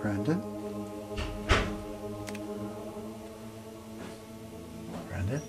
Brandon? Brandon?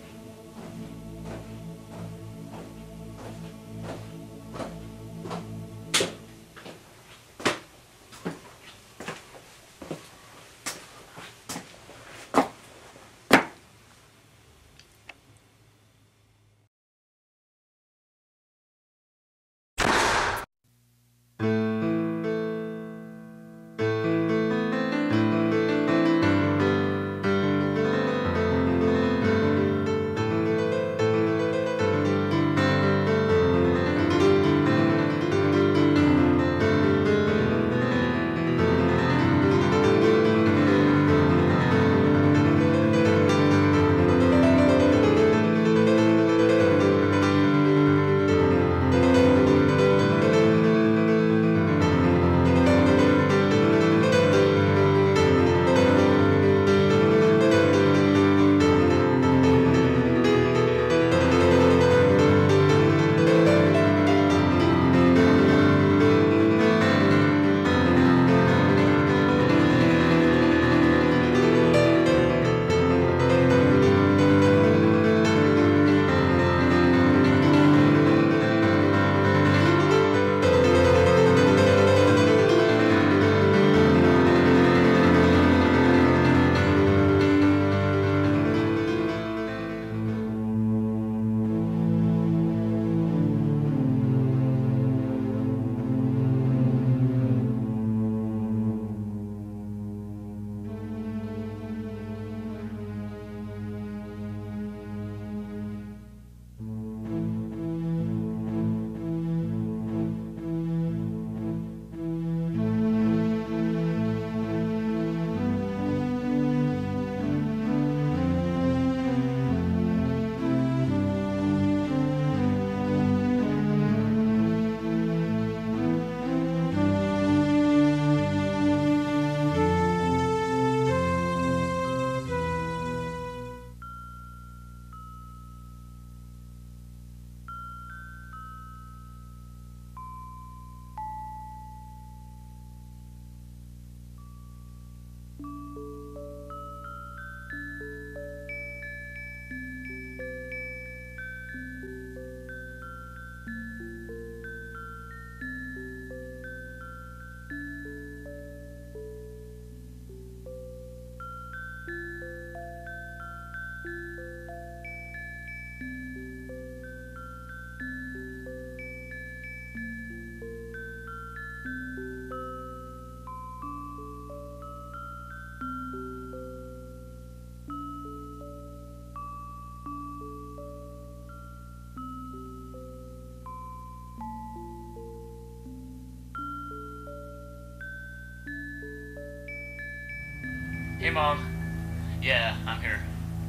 Hey, Mom. Yeah, I'm here.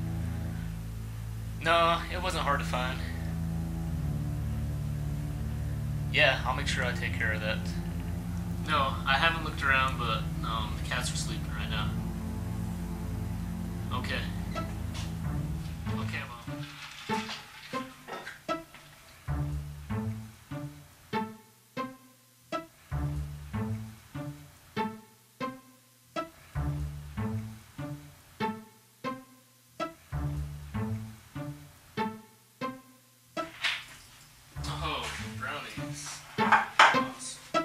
No, it wasn't hard to find. Yeah, I'll make sure I take care of that. No, I haven't looked around, but the cats are sleeping right now. Okay. Okay, Mom. Oh, brownies. Awesome.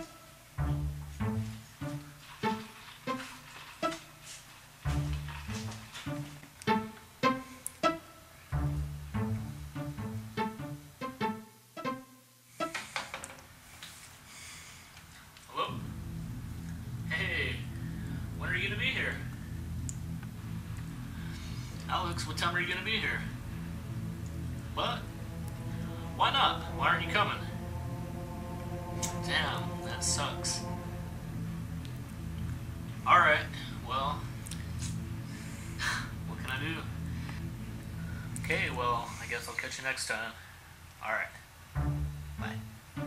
Hello? Hey, when are you gonna be here? Alex, what time are you gonna be here? What? Why not? Why aren't you coming? Damn, that sucks. Alright, well, what can I do? Okay, well, I guess I'll catch you next time. Alright, bye.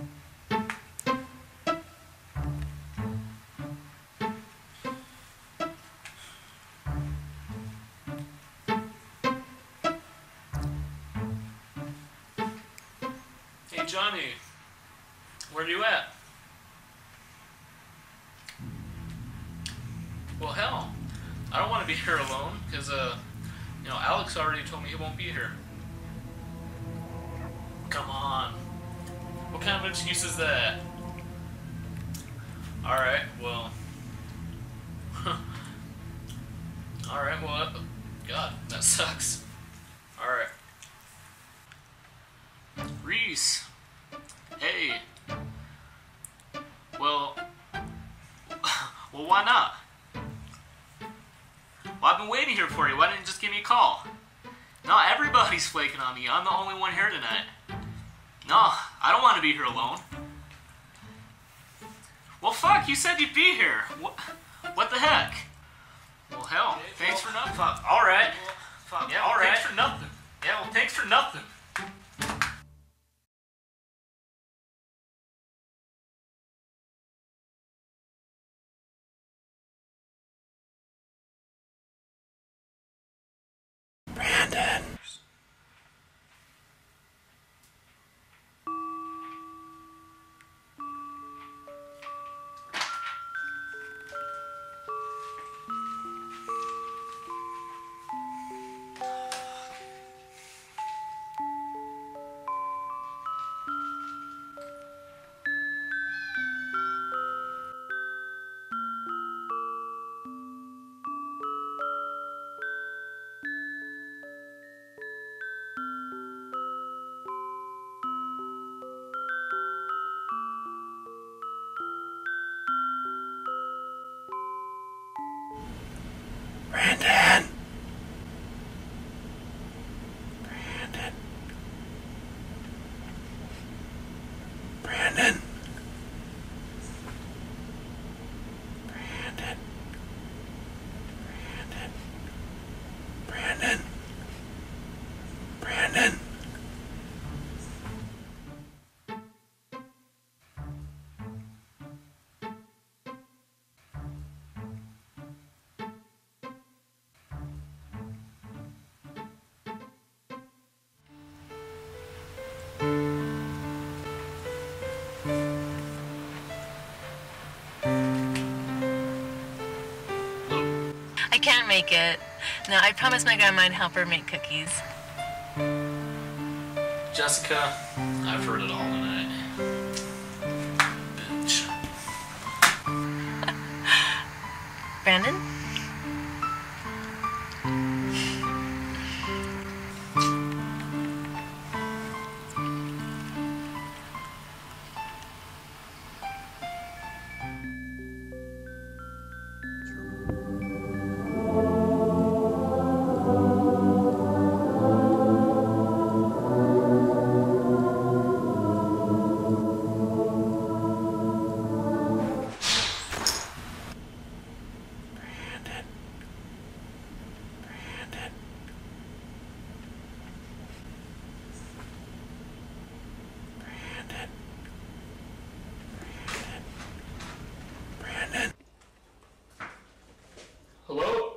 Hey, Johnny, where are you at? Well, hell, I don't want to be here alone, because, you know, Alex already told me he won't be here. Come on. What kind of excuse is that? Alright, well... Alright, well, God, that sucks. Alright. Reese. Hey. Well, why not? Well, I've been waiting here for you. Why didn't you just give me a call? No, everybody's flaking on me. I'm the only one here tonight. No, I don't want to be here alone. Well, fuck, you said you'd be here. What the heck? Well, hell, thanks for nothing. Fuck, alright. Fuck, yeah, well, alright. Thanks for nothing. Yeah, well, thanks for nothing. Brandon. Brandon. Brandon. Brandon. Brandon. Brandon. Brandon. Brandon. I can't make it. No, I promised my grandma I'd help her make cookies. Jessica, I've heard it all tonight. Bitch. Brandon? Hello?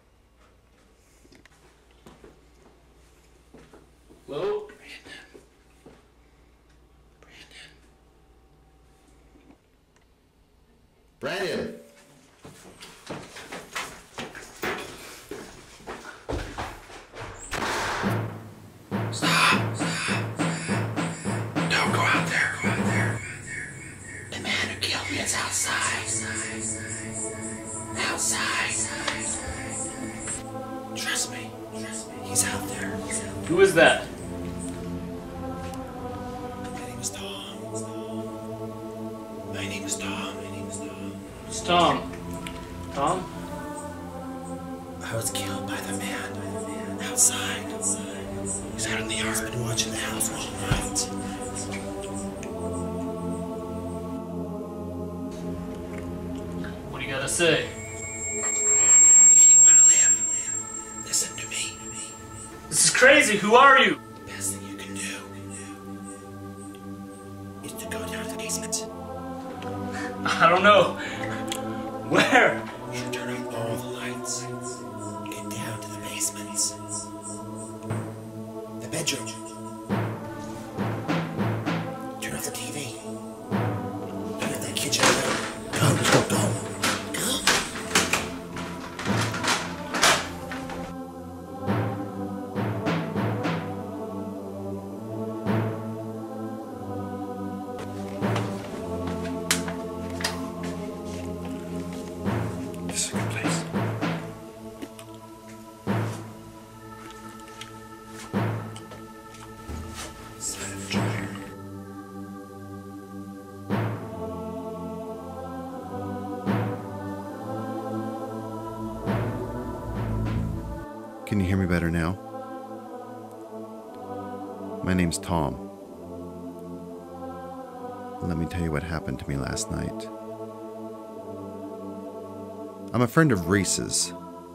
Hello? Brandon. Stop. Don't go out there. Go out there. The man who killed me is outside. Outside. Trust me. He's out there. Who is that? My name is Tom. My name is Tom. It's Tom. Tom? I was killed by the man outside. He's out in the yard watching the house all night. What do you gotta say? If you want to live, listen to me. This is crazy. Who are you? The best thing you can do is to go down to the basement. I don't know. Where? You should turn off all the lights. Get down to the basement. The bedroom. Turn off the TV. Turn off that kitchen light. Go. Can you hear me better now? My name's Tom. Let me tell you what happened to me last night. I'm a friend of Reese's.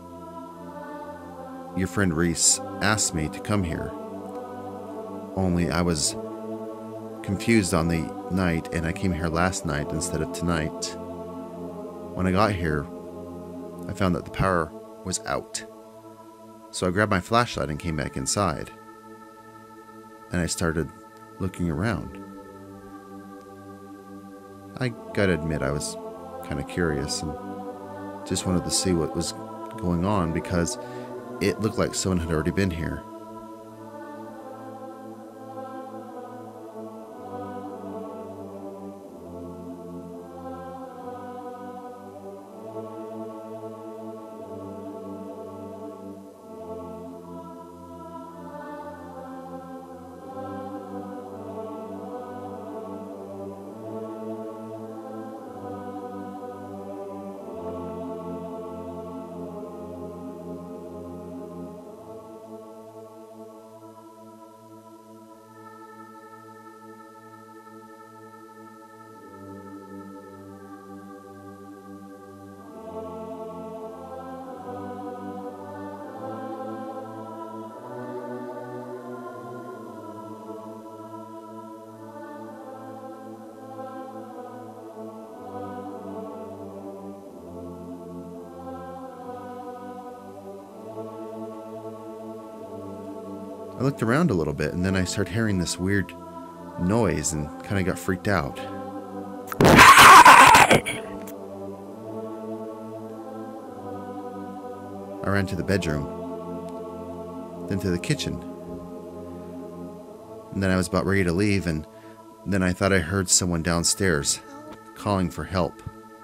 Your friend Reese asked me to come here. Only I was confused on the night and I came here last night instead of tonight. When I got here, I found that the power was out. So I grabbed my flashlight and came back inside. And I started looking around. I gotta admit I was kind of curious and just wanted to see what was going on because it looked like someone had already been here. I looked around a little bit and then I started hearing this weird noise and kind of got freaked out. I ran to the bedroom, then to the kitchen. And then I was about ready to leave and then I thought I heard someone downstairs calling for help.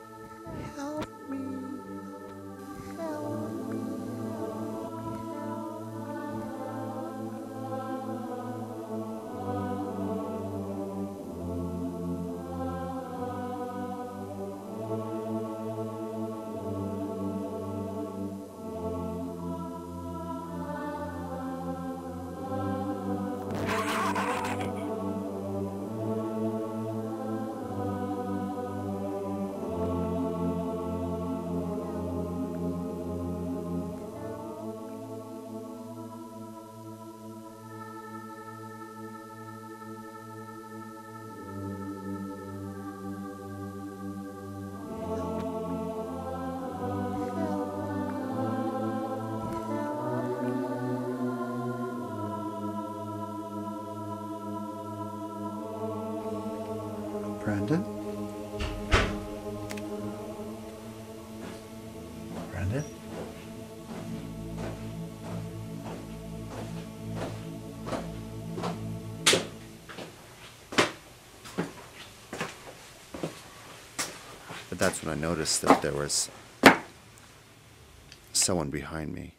Brandon? Brandon? But that's when I noticed that there was someone behind me.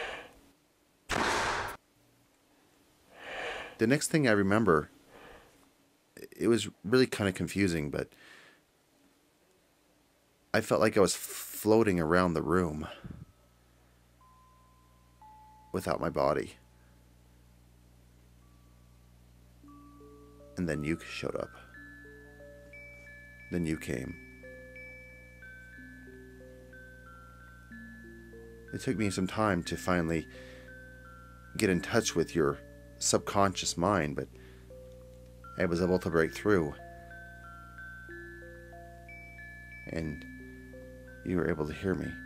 The next thing I remember, it was really kind of confusing, but I felt like I was floating around the room without my body. And then you showed up. Then you came. It took me some time to finally get in touch with your subconscious mind, but I was able to break through. And you were able to hear me.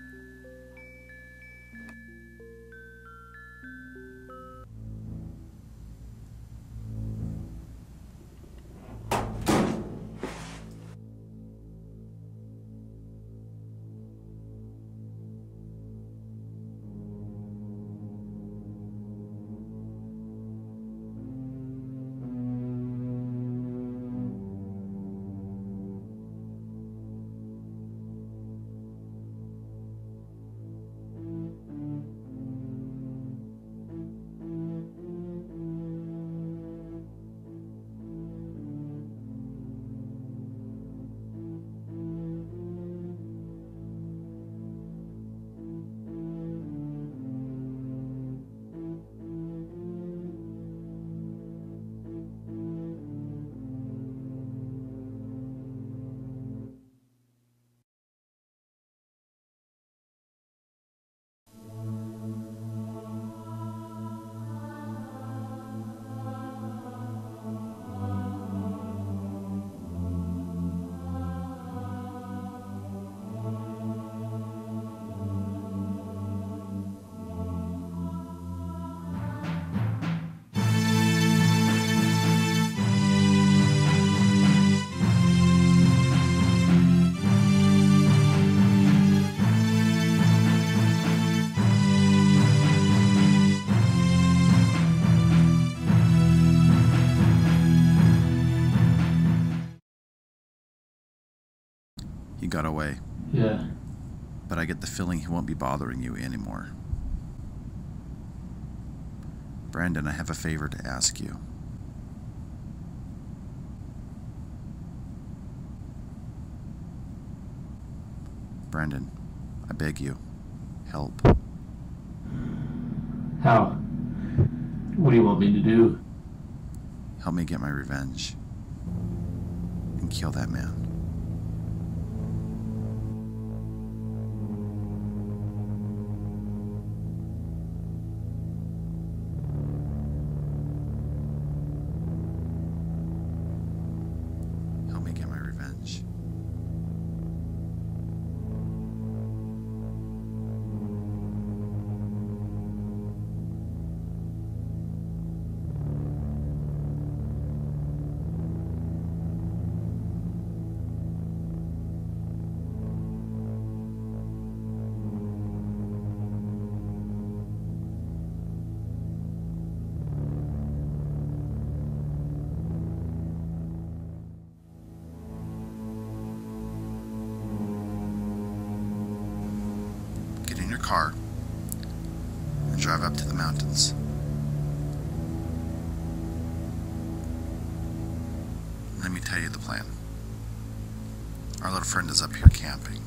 He got away. Yeah. But I get the feeling he won't be bothering you anymore. Brandon, I have a favor to ask you. Brandon, I beg you, help. How? What do you want me to do? Help me get my revenge. And kill that man. Help me get my revenge. Get in your car and drive up to the mountains. Let me tell you the plan. Our little friend is up here camping.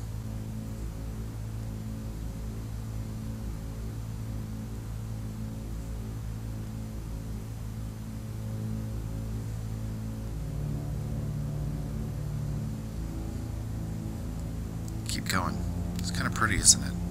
Keep going. It's kind of pretty, isn't it?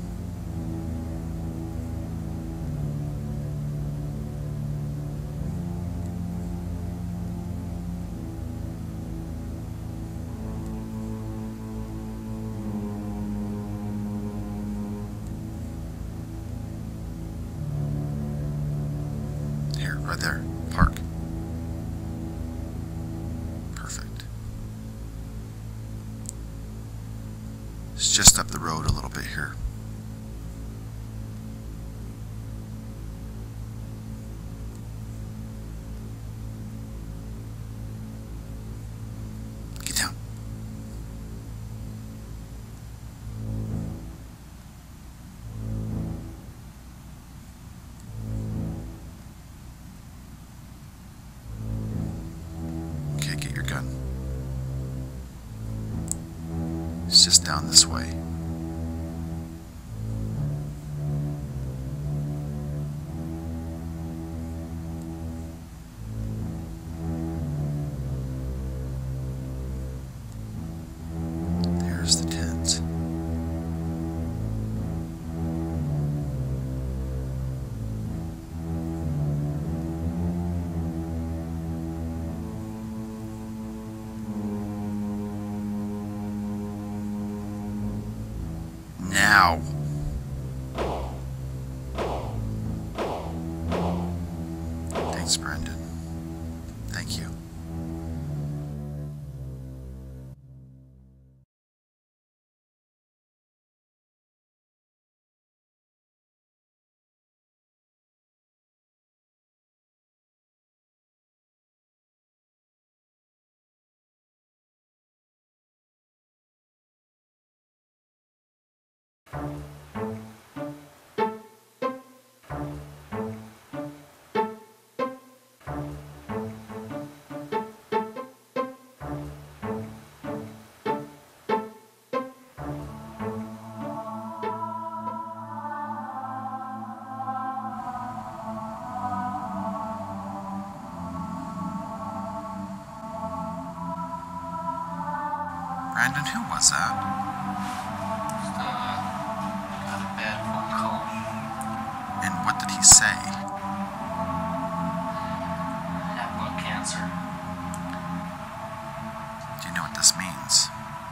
Here, right there. Park. Perfect. It's just up the road a little bit here. Get down. Okay, get your gun. It's just down this way. There's the tent. Now. Thanks, Brandon. Thank you. Brandon, who was that? Just, got a bad phone call. And what did he say? Had lung cancer. Do you know what this means?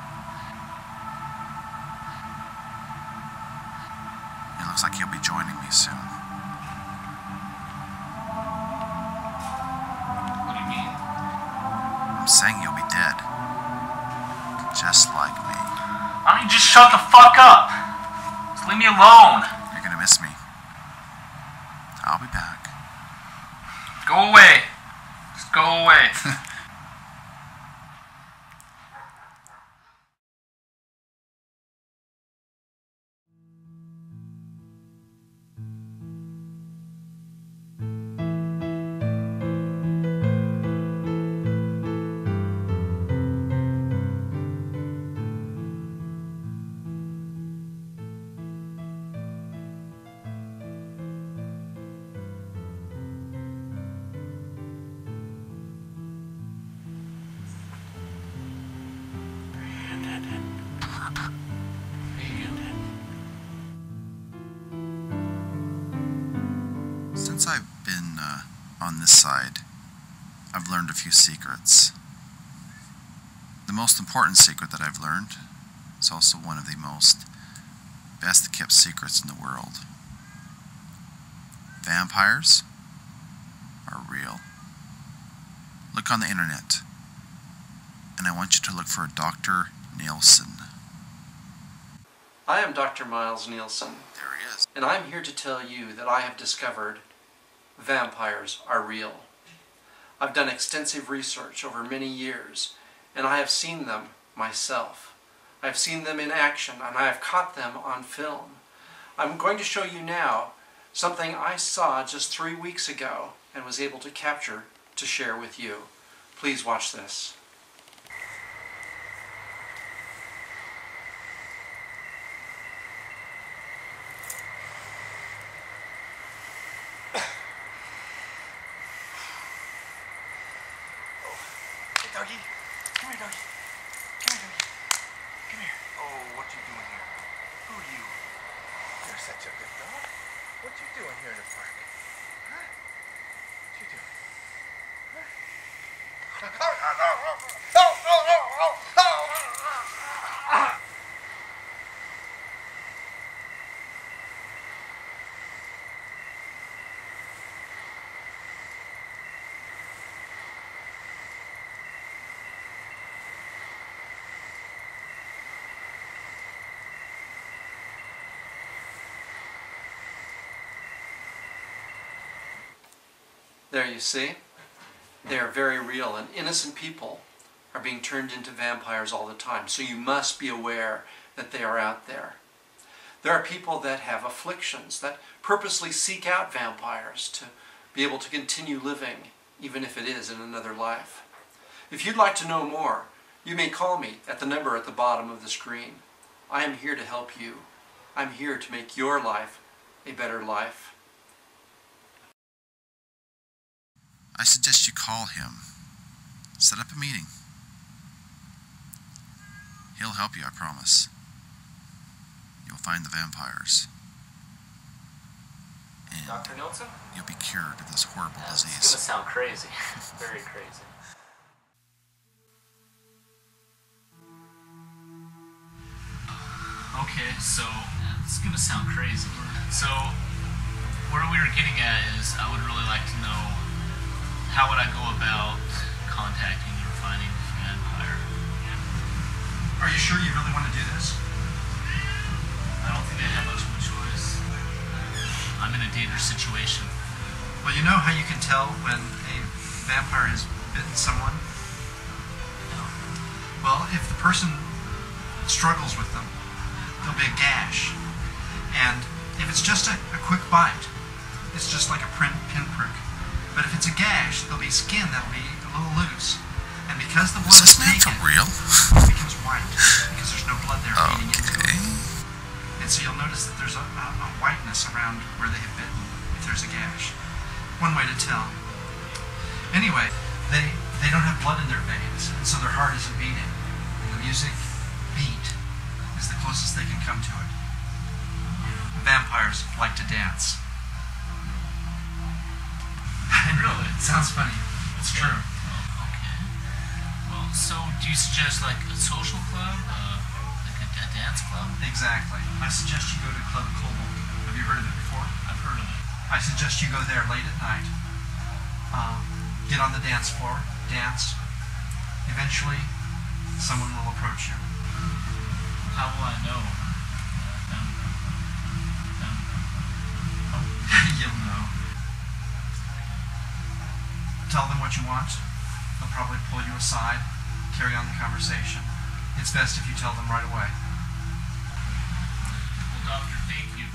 It looks like you'll be joining me soon. What do you mean? I'm saying you'll be dead. Just like me. Why don't you just shut the fuck up? Just leave me alone. You're gonna miss me. I'll be back. Go away. Just go away. on this side, I've learned a few secrets. The most important secret that I've learned is also one of the most best kept secrets in the world. Vampires are real. Look on the internet, and I want you to look for Dr. Nielsen. I am Dr. Miles Nielsen, There he is. and I'm here to tell you that I have discovered vampires are real. I've done extensive research over many years, and I have seen them myself. I have seen them in action, and I have caught them on film. I'm going to show you now something I saw just 3 weeks ago and was able to capture to share with you. Please watch this. Hey, doggy. Come here, doggy. Come here, doggy. Come here. Oh, what you doing here? Who are you? You're such a good dog. What you doing here in the park? Huh? What you doing? Huh? There you see. They are very real, and innocent people are being turned into vampires all the time. So you must be aware that they are out there. There are people that have afflictions that purposely seek out vampires to be able to continue living, even if it is in another life. If you'd like to know more, you may call me at the number at the bottom of the screen. I am here to help you. I'm here to make your life a better life. I suggest you call him. Set up a meeting. He'll help you, I promise. You'll find the vampires. And Dr. Nielsen? you'll be cured of this horrible It's disease. gonna sound crazy. Very crazy. Okay, so it's gonna sound crazy. So where we were getting at is I would really like to know how would I go about contacting or finding a vampire? Are you sure you really want to do this? I don't think they have much of a choice. I'm in a dangerous situation. Well, you know how you can tell when a vampire has bitten someone? Well, if the person struggles with them, there'll be a gash. And if it's just a quick bite, it's just like a pinprick. But if it's a gash, there'll be skin that'll be a little loose. And because the blood Is this is man taken, for real? it becomes white. Because there's no blood there feeding into it. Okay. And so you'll notice that there's a whiteness around where they have bitten, if there's a gash. One way to tell. Anyway, they don't have blood in their veins, and so their heart isn't beating. And the music beat is the closest they can come to it. Vampires like to dance. Really? It sounds funny. It's true. Okay. Well, so do you suggest like a social club? Like a dance club? Exactly. I suggest you go to Club Cobalt. Have you heard of it before? I've heard of it. I suggest you go there late at night. Get on the dance floor, dance. Eventually, someone will approach you. How will I know? You'll know. Tell them what you want. They'll probably pull you aside, carry on the conversation. It's best if you tell them right away. Well, doctor, thank you.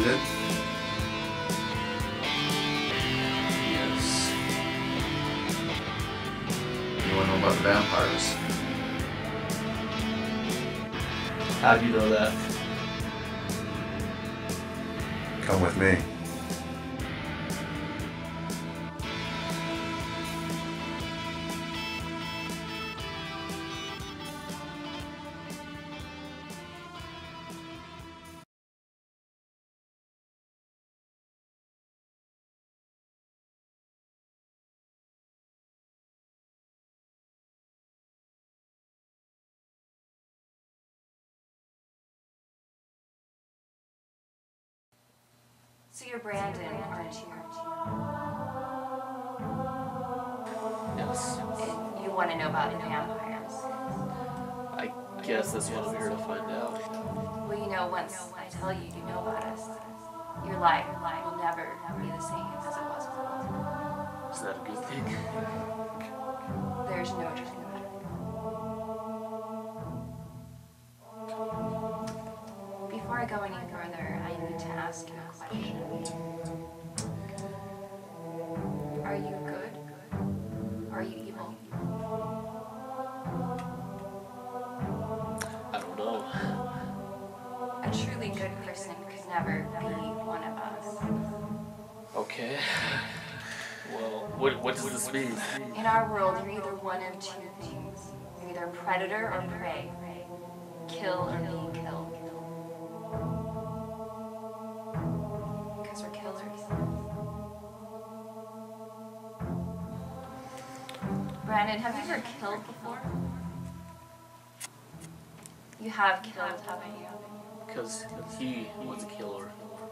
Brandon? Yes. You want to know about the vampires? How do you know that? Come with me. So you're Brandon, aren't you? Yes. And you want to know about the vampires. I guess that's what I'm here to find out. Well, you know, once I tell you you know about us, your life will never be the same as it was before. Is that a good thing? There's no turning back. Before I go any further, I need to ask you a question. Are you good? Are you evil? I don't know. A truly good person could never be one of us. Okay. Well, what does this mean? In our world, you're either one of two things. You're either predator or prey. Kill or be killed. Because we're killers. Brandon, have you ever killed before? You have killed, haven't you? Because he was a killer.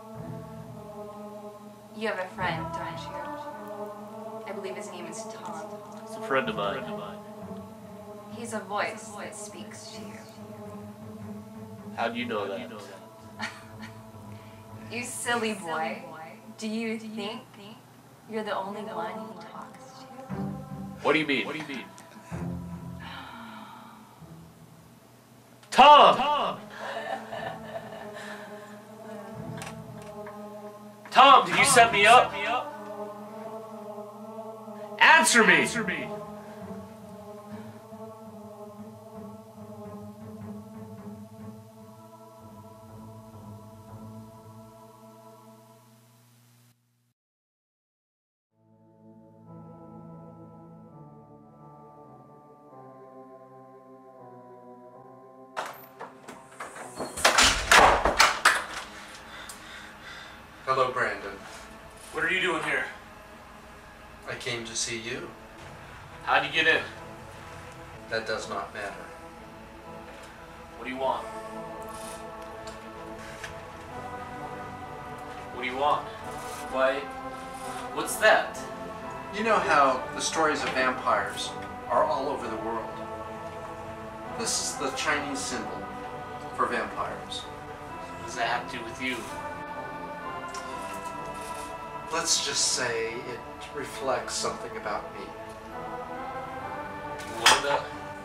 You have a friend, don't you? I believe his name is Tom. He's a friend of mine. He's a voice that speaks to you. How do you know that? You silly boy. Do you think you're the only one he talks to? What do you mean? Tom! Tom, did you set me up? Answer me! Hello, Brandon. What are you doing here? I came to see you. How'd you get in? That does not matter. What do you want? What do you want? Why, what's that? You know how the stories of vampires are all over the world. This is the Chinese symbol for vampires. What does that have to do with you? Let's just say it reflects something about me. What the?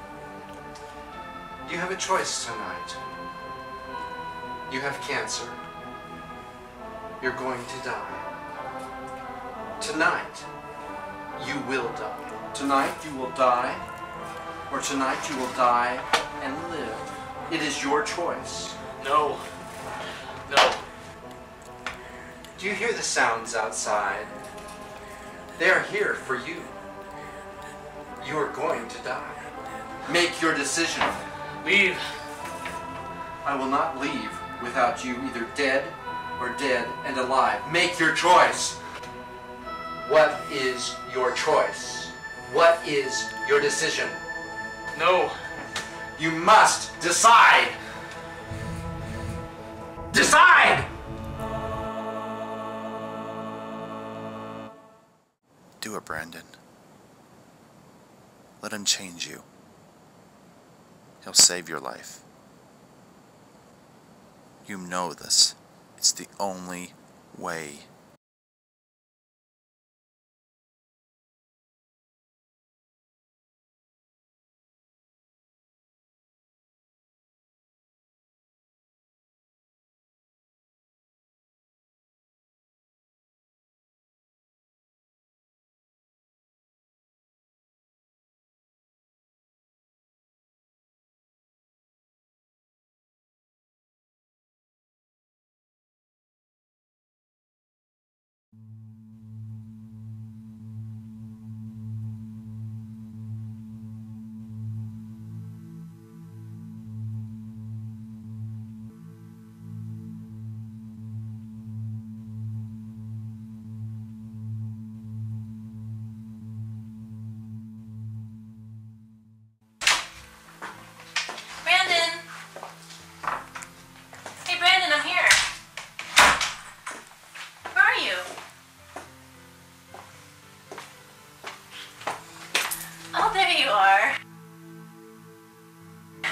You have a choice tonight. You have cancer. You're going to die. Tonight, you will die. Tonight, you will die, or tonight, you will die and live. It is your choice. No. No. Do you hear the sounds outside? They are here for you. You are going to die. Make your decision. Leave. I will not leave without you either dead or dead and alive. Make your choice. What is your choice? What is your decision? No. You must decide. Decide! Do it, Brandon. Let him change you. He'll save your life. You know this. It's the only way.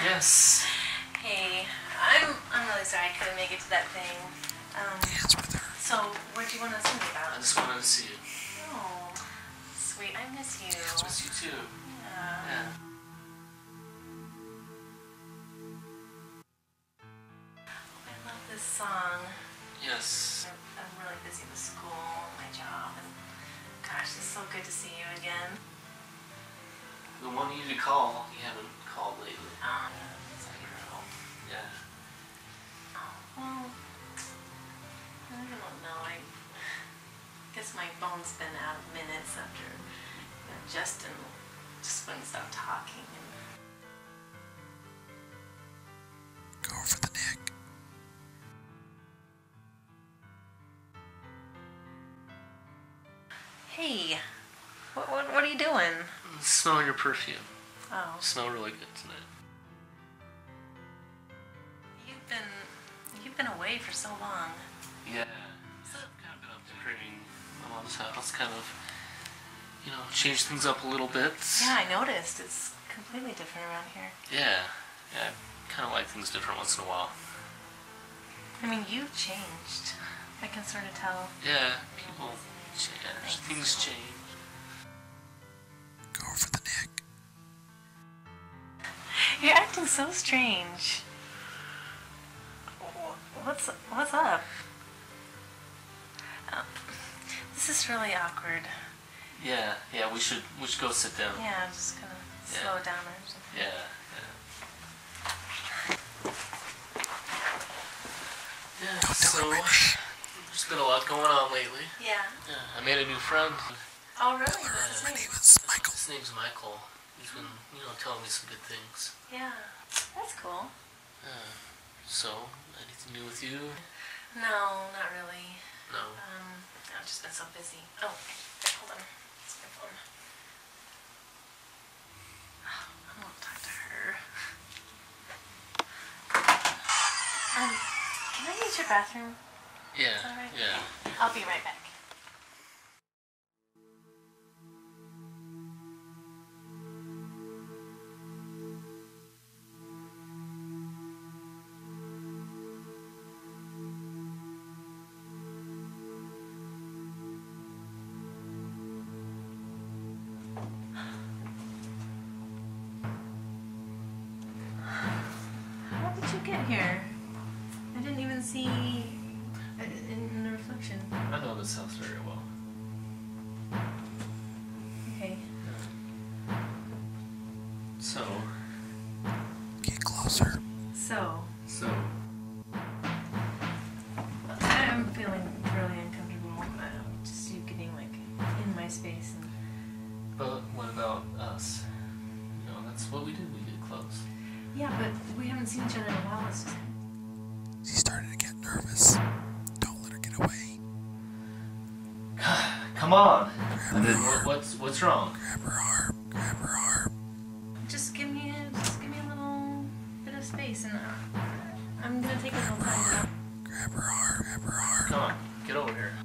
Yes. Hey, I'm really sorry I couldn't make it to that thing. Dance with her. So, what do you want to see me I about? just wanted to see you. Oh, sweet, I miss you. I miss you too. Yeah. Yeah. I love this song. Yes. I'm really busy with school, my job, and gosh, it's so good to see you again. The one you need to call, you haven't called lately. Oh, it's like you're home. Yeah. Well, I don't know. I guess my phone's been out of minutes after Justin just wouldn't stop talking. And Go for the neck. hey, what are you doing? Smelling your perfume. Oh, You smell really good tonight. you've been away for so long. Yeah. I've kind of been up decorating my mom's house, kind of, change things up a little bit. Yeah, I noticed. It's completely different around here. Yeah. Yeah, I kind of like things different once in a while. I mean, you've changed. I can sort of tell. Yeah, people change. Things change. Go for the neck. You're acting so strange. What's up? This is really awkward. Yeah, we should go sit down. Yeah, I'm just gonna slow down or something. Yeah. So there's been a lot going on lately. Yeah. Yeah, I made a new friend. Oh, really? What's his name? is Michael. His name's Michael. He's been, telling me some good things. Yeah. That's cool. So, anything new with you? No, not really. No. I've just been so busy. Oh, hold on. It's my phone. Oh, I won't talk to her. Can I use your bathroom? Yeah. Is that right? Yeah. I'll be right back. How did you get here? I didn't even see in the reflection. I know this house very well. Okay. So. Get closer. So, So. I'm feeling really uncomfortable. Just you getting like in my space. And But what about us? That's what we do. We get close. yeah, but we haven't seen each other in a while. It's just She's starting to get nervous. Don't let her get away. Come on. Grab her arm. What's wrong? Grab her arm. Grab her arm. just give me a little bit of space, and I'm gonna take a little time. Grab her arm. Grab her arm. Come on, get over here.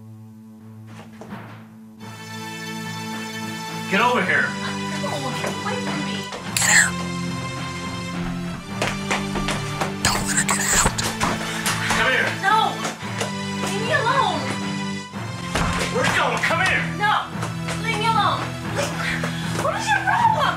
Get over here. No, get away from me. Get her. Don't let her get out. Come here. No, leave me alone. We're going. Come here. No, leave me alone. What is your problem?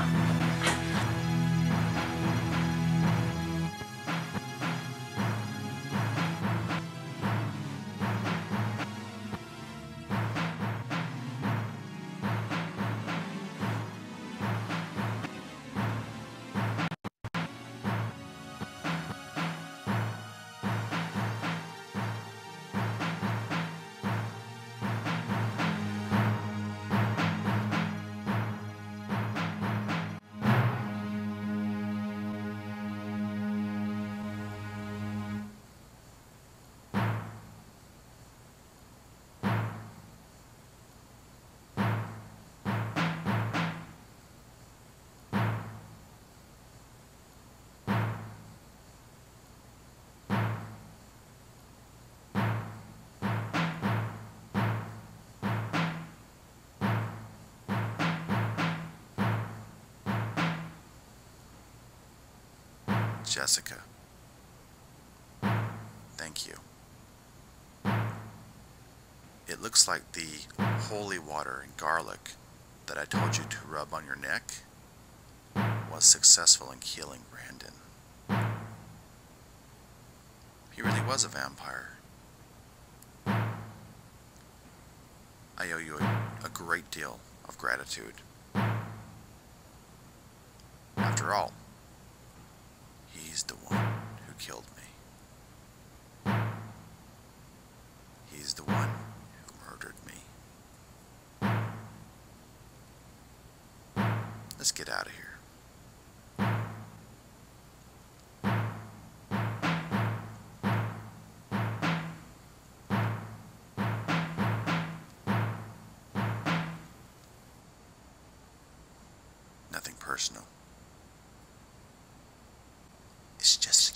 Jessica, thank you. It looks like the holy water and garlic that I told you to rub on your neck was successful in killing Brandon. He really was a vampire. I owe you a great deal of gratitude. After all, he's the one who killed me. He's the one who murdered me. Let's get out of here. Nothing personal. It's just